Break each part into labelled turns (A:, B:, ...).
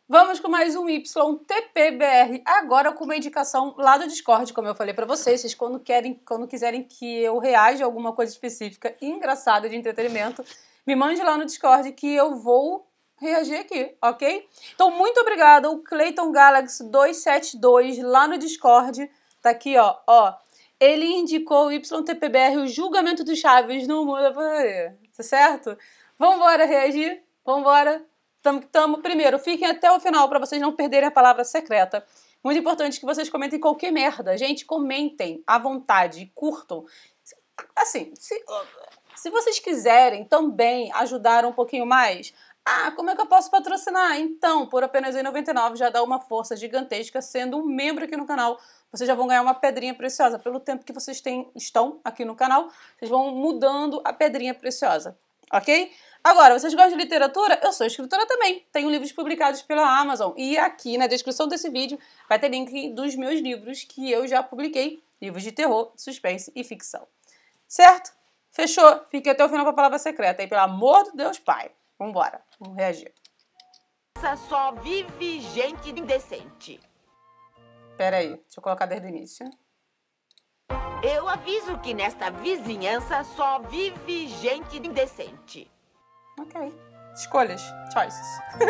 A: Vamos com mais um YTPBR, agora com uma indicação lá do Discord, como eu falei pra vocês quando quiserem que eu reaja a alguma coisa específica, engraçada, de entretenimento, me mande lá no Discord que eu vou reagir aqui, ok? Então, muito obrigada, o Clayton Galaxy 272 lá no Discord, tá aqui, ó. Ele indicou o YTPBR, o julgamento do Chaves no mundo, tá certo? Vambora reagir? Vambora? Tamo. Primeiro, fiquem até o final para vocês não perderem a palavra secreta. Muito importante que vocês comentem qualquer merda. Gente, comentem à vontade, curtam. Assim, se vocês quiserem também ajudar um pouquinho mais, como é que eu posso patrocinar? Então, por apenas R$1,99 já dá uma força gigantesca. Sendo um membro aqui no canal, vocês já vão ganhar uma pedrinha preciosa. Pelo tempo que vocês estão aqui no canal, vocês vão mudando a pedrinha preciosa, ok? Agora, vocês gostam de literatura? Eu sou escritora também. Tenho livros publicados pela Amazon. E aqui na descrição desse vídeo vai ter link dos meus livros que eu já publiquei. Livros de terror, suspense e ficção. Certo? Fechou? Fique até o final para a palavra secreta. E pelo amor de Deus, pai. Vambora. Vamos reagir.
B: Só vive gente indecente.
A: Pera aí. Deixa eu colocar desde o início.
B: Eu aviso que nesta vizinhança só vive gente indecente.
A: Ok. Escolhas. Choices.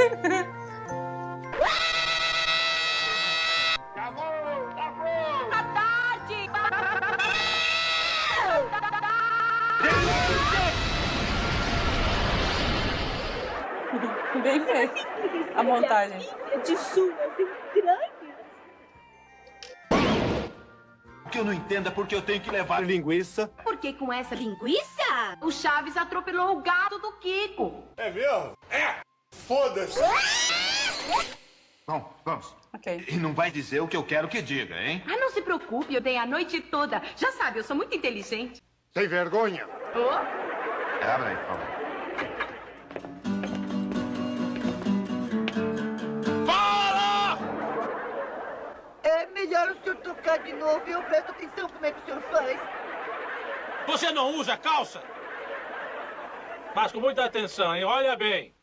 B: Tá tarde!
A: Bem feito. A montagem.
C: De suas entranhas.
D: O que eu não entendo é porque eu tenho que levar linguiça.
C: Porque com essa linguiça, o Chaves atropelou o gato do Kiko.
D: É mesmo? É! Foda-se! Bom, vamos.
A: Ok.
D: E não vai dizer o que eu quero que diga, hein?
C: Não se preocupe, eu dei a noite toda. Já sabe, eu sou muito inteligente.
D: Sem vergonha.
C: Oh.
D: Abre aí, por favor. Fala!
B: É melhor o senhor tocar de novo e eu presto atenção como é que o senhor faz.
E: Você não usa calça? Mas com muita atenção, hein? Olha bem.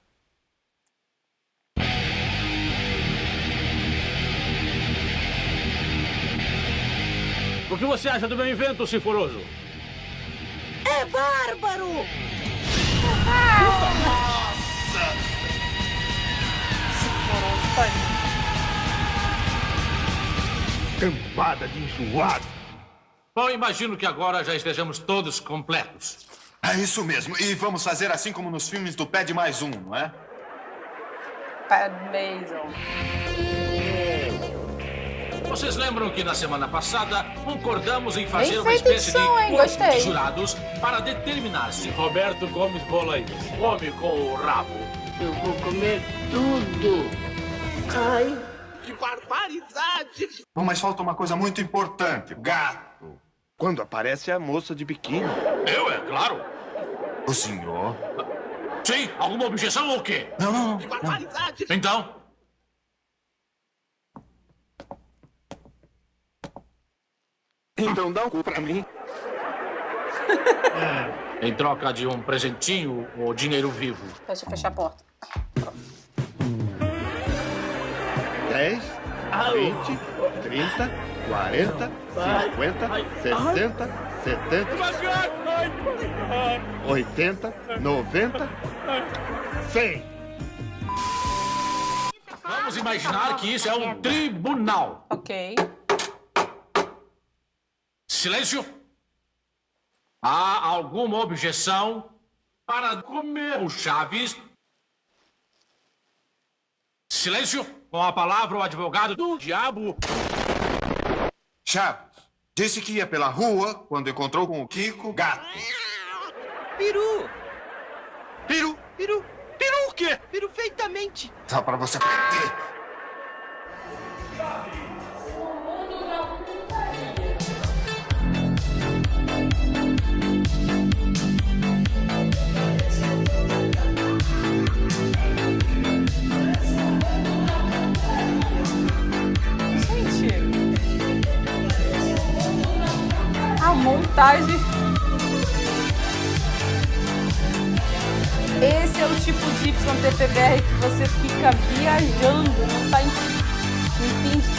E: O que você acha do meu invento, Sinforoso?
B: É bárbaro!
D: Cambada de enjoado.
E: Bom, imagino que agora já estejamos todos completos.
D: É isso mesmo. E vamos fazer assim como nos filmes do Pé de Mais Um, não é?
A: Pad Mason.
E: Vocês lembram que na semana passada concordamos em fazer uma
A: feita
E: espécie de
A: edição, hein?
E: corpo
A: Gostei.
E: de jurados para determinar se Roberto Gomes Bolainho come com o rabo?
B: Eu vou comer tudo. Ai,
E: Que barbaridade!
D: Bom, mas falta uma coisa muito importante. Gato.
F: Quando aparece a moça de biquíni.
E: Eu, é claro.
D: O senhor?
E: Sim, alguma objeção ou o quê?
D: Não.
E: Que barbaridade! Então,
F: Então dá um cu pra mim.
E: em troca de um presentinho ou dinheiro vivo.
A: Deixa eu fechar a porta.
F: 10, 20, 30, 40, 50, 60, 70, 80, 90, 100.
E: Vamos imaginar que isso é um tribunal.
A: Ok.
E: Silêncio. Há alguma objeção para comer o Chaves? Silêncio. Com a palavra o advogado do diabo.
D: Chaves disse que ia pela rua quando encontrou com o Kiko gato.
B: peru!
D: Peru?
B: Peru!
D: Peru o quê?
B: Perfeitamente!
D: Só pra você aprender.
A: A montagem. Esse é o tipo de YTPBR que você fica viajando, não tá entende?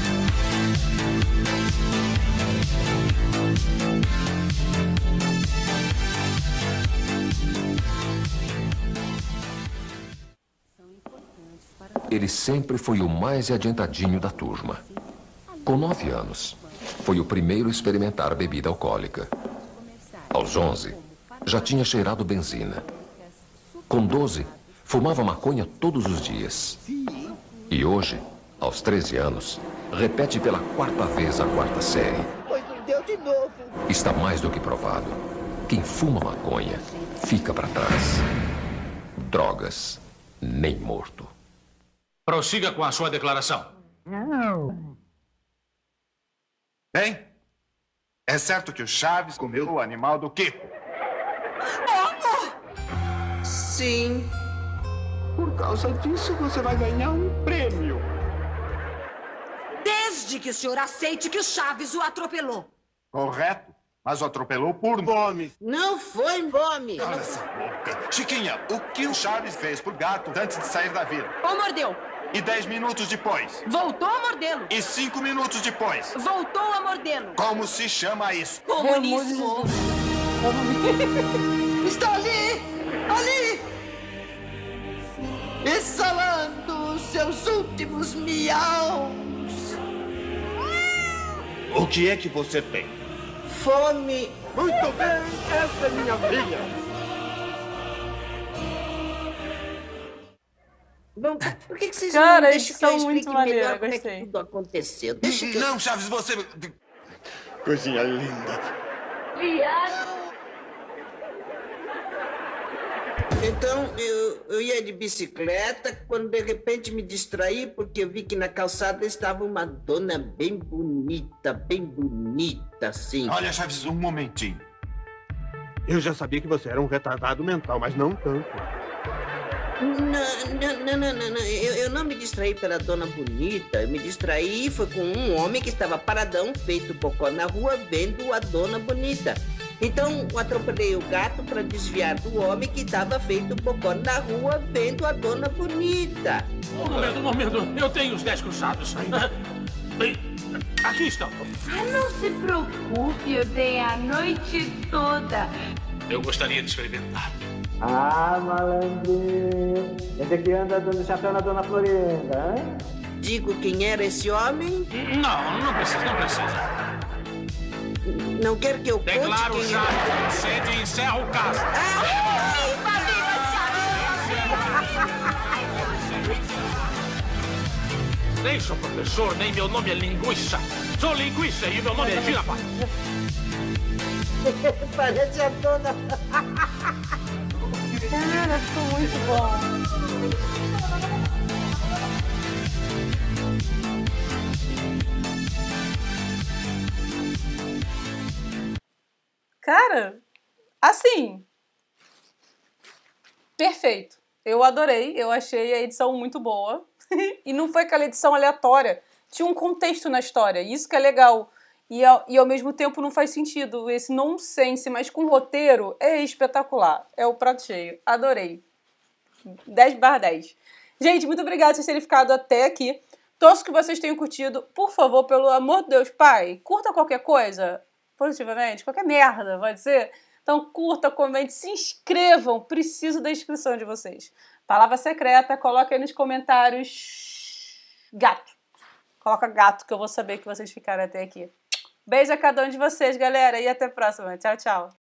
G: Ele sempre foi o mais adiantadinho da turma. Com 9 anos, foi o primeiro a experimentar a bebida alcoólica. Aos 11, já tinha cheirado benzina. Com 12, fumava maconha todos os dias. E hoje, aos 13 anos, repete pela 4ª vez a 4ª série.
B: Pois não deu de novo.
G: Está mais do que provado. Quem fuma maconha fica para trás. Drogas, nem morto.
E: Prossiga com a sua declaração.
D: Bem, é certo que o Chaves comeu o animal do Kiko.
B: Sim.
F: Por causa disso, você vai ganhar um prêmio.
C: Desde que o senhor aceite que o Chaves o atropelou.
D: Correto, mas o atropelou por
F: Fome.
B: Não foi fome.
D: Cala essa boca. Chiquinha, o que o Chaves fez por gato antes de sair da vila?
C: Ou mordeu.
D: E 10 minutos depois?
C: Voltou a mordê-lo.
D: E 5 minutos depois?
C: Voltou a mordê-lo.
D: Como se chama isso?
C: Comunismo.
B: Está ali! Ali! Exalando seus últimos miaus.
F: O que é que você tem?
B: Fome.
F: Muito bem, essa é minha filha.
B: Bom, por que vocês
A: Cara,
B: não
A: eles
B: deixam que eu
A: são muito
B: explique
A: maneiros,
B: melhor como é que
A: gostei.
B: tudo aconteceu? Deixa que eu...
D: Não, Chaves, você...
F: Coisinha linda.
B: Então, eu ia de bicicleta, quando de repente me distraí, porque eu vi que na calçada estava uma dona bem bonita, assim.
D: Olha, Chaves, um momentinho.
F: Eu já sabia que você era um retardado mental, mas não tanto.
B: Não. Eu não me distraí pela dona bonita. Eu me distraí foi com um homem que estava paradão, feito bocó na rua, vendo a dona bonita. Então, eu atropelei o gato para desviar do homem que estava feito bocó na rua, vendo a dona bonita.
E: Um momento. Eu tenho os 10 cruzados. Bem, aqui estão.
C: Não se preocupe, eu dei a noite toda.
E: Eu gostaria de experimentar.
H: Ah, malandrinho. Esse aqui anda dando chapéu na dona Florinda, hein?
B: Digo quem era esse homem?
E: Não precisa.
B: Não quer que eu conte
E: Declaro
B: quem
E: já sede e encerro o caso. Nem sou professor, nem meu nome é linguiça. Sou linguiça e meu nome é Girafa.
B: Parece a dona...
A: Cara, ficou muito bom. Cara, assim, perfeito. Eu adorei, eu achei a edição muito boa. E não foi aquela edição aleatória. Tinha um contexto na história, isso que é legal. E ao mesmo tempo não faz sentido. Esse nonsense, mas com roteiro, é espetacular. É o prato cheio. Adorei. 10/10. Gente, muito obrigada por vocês terem ficado até aqui. Torço que vocês tenham curtido. Por favor, pelo amor de Deus, pai, curta qualquer coisa, positivamente, qualquer merda, pode ser? Então curta, comente, se inscrevam. Preciso da inscrição de vocês. Palavra secreta, coloca aí nos comentários. Gato. Coloca gato, que eu vou saber que vocês ficaram até aqui. Beijo a cada um de vocês, galera, e até a próxima. Tchau, tchau.